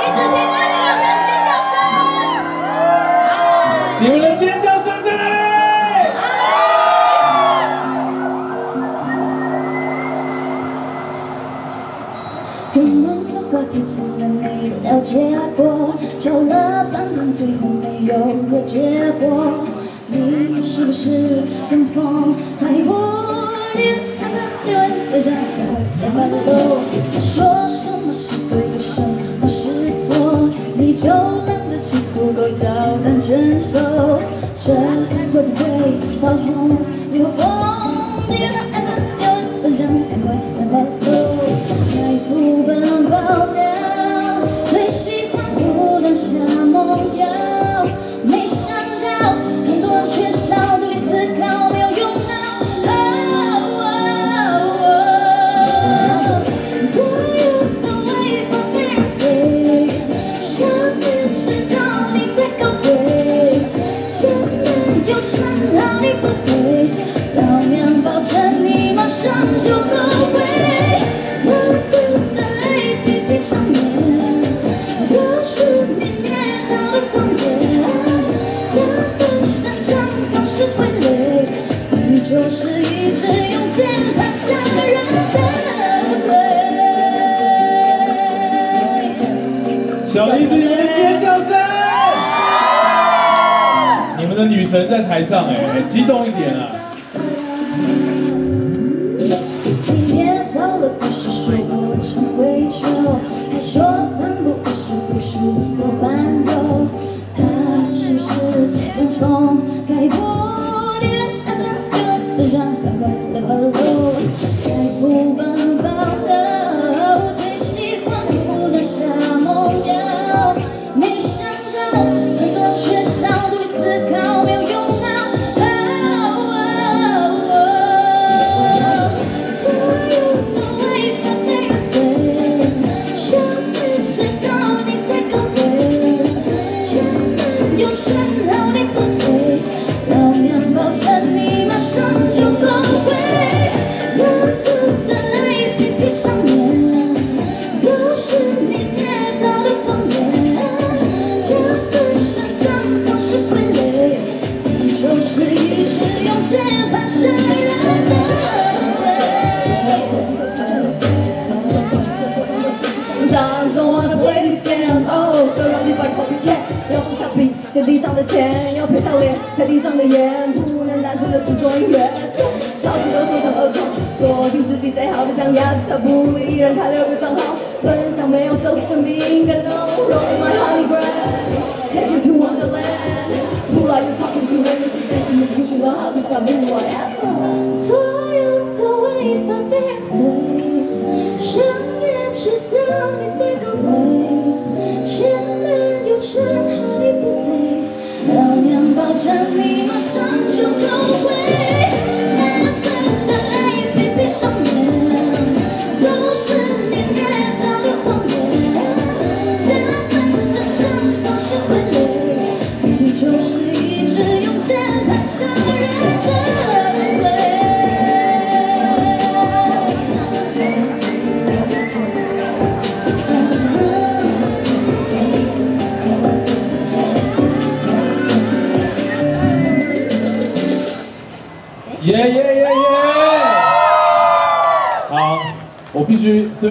你们的尖叫声在哪里？ 我们的话题从来没有了解过，吵了半天最后没有个结果。你是不是跟风太过？你看着别人的人也会变烦喽。他说什么是对，什么是错，你就懒得去不够照单全收。这会不会爆红流风？你看着别人的人也会变烦喽。太副本爆料，最喜欢不断下猛药，没想到很多人缺少独立思考，没有用脑。左右都违反别人嘴，想也知道你在搞鬼，前面有称号你不配，表面保证你马上就后悔。就是一直用键盘杀人的鬼。 小栗子，你们的尖叫声！你们的女神在台上激动一点啊！ 你别走了，不是说不常回首，还说三不五时会数过半游。他是不是跟风改过？分享赶快来follow，太副本爆料，最喜欢不断下猛药，没想到很多人缺少独立思考，没有用脑。左右都违反别人嘴，想也知道你在搞鬼，前面有称号你不配，表面保证你马上就后悔，蓝色的泪笔闭上眼，都是你捏造的谎言，加分上涨都是傀儡，你就是一直用键盘杀人的Don't wanna play this game, oh, surrounded by copycat， 要付下笔，在地上的钱，要赔上脸，在地上的盐，不能单纯的只做音乐。抄袭都说成恶创，躲进自己 say 好的象牙塔，不为一人开6个账号，分享没有 social media no roll my honey bread, take you to Wonderland. Who are you talking to when you see this? You should know how to stop who I am. 左右都违反别人嘴，想也知道你在搞鬼，前面有称号你不配，表面保证你马上就后悔。蓝色的泪笔闭上眼，都是你捏造的谎言，加分上涨都是傀儡，你就是一直用键盘杀人的鬼。 耶！好，我必须。